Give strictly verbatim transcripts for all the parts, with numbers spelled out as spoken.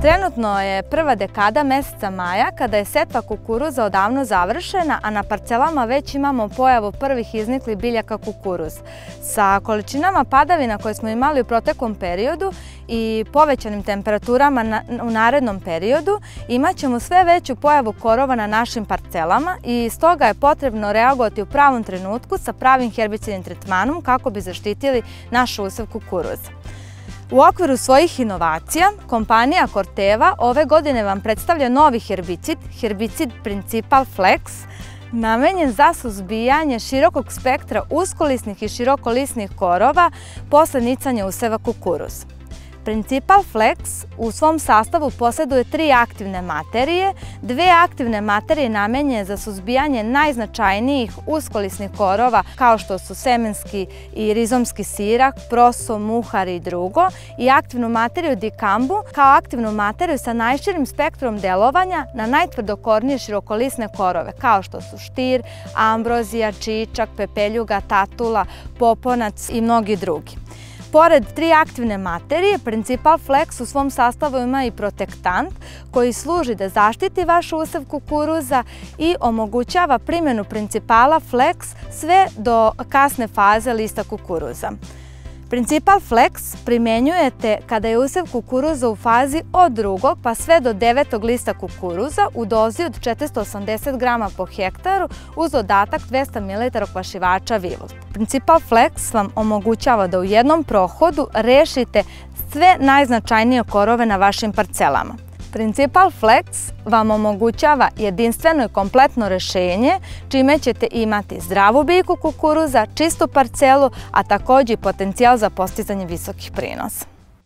Trenutno je prva dekada meseca maja kada je setva kukuruza odavno završena, a na parcelama već imamo pojavu prvih izniklih biljaka kukuruz. Sa količinama padavina koje smo imali u proteklom periodu i povećanim temperaturama na, u narednom periodu imat ćemo sve veću pojavu korova na našim parcelama i stoga je potrebno reagovati u pravom trenutku sa pravim herbicidnim tretmanom kako bi zaštitili naš usev kukuruza. U okviru svojih inovacija, kompanija Corteva ove godine vam predstavlja novi herbicid, herbicid Principal Flex, namenjen za suzbijanje širokog spektra uskolisnih i širokolisnih korova posle nicanja useva kukuruza. Principal Flex u svom sastavu posjeduje tri aktivne materije, dve aktivne materije namenjene za suzbijanje najznačajnijih uskolisnih korova kao što su semenski i rizomski sirak, proso, muhar i drugo, i aktivnu materiju dikambu kao aktivnu materiju sa najširim spektrom delovanja na najtvrdokornije širokolisne korove kao što su štir, ambrozija, čičak, pepeljuga, tatula, poponac i mnogi drugi. Pored tri aktivne materije, Principal Flex u svom sastavu ima i protektant koji služi da zaštiti vaš usev kukuruza i omogućava primjenu Principala Flex sve do kasne faze lista kukuruza. Principal Flex primjenjujete kada je usev kukuruza u fazi od drugog pa sve do devetog lista kukuruza u dozi od četiristo osamdeset grama po hektaru uz dodatak dvesta mililitara okvašivača Vivolt. Principal Flex vam omogućava da u jednom prohodu rešite sve najznačajnije korove na vašim parcelama. Principal Flex vam omogućava jedinstveno i kompletno rešenje čime ćete imati zdravu biljku kukuruza, čistu parcelu, a također i potencijal za postizanje visokih prinosa.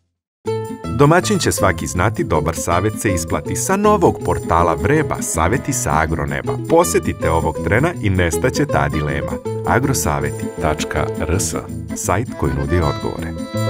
Domaćin će svaki znati, dobar savjet se isplati. Sa novog portala Vreba Savjeti sa agroneba. Posjetite ovog trena i nestaće ta dilema. agrosaveti tačka rs, sajt koji nudi odgovore.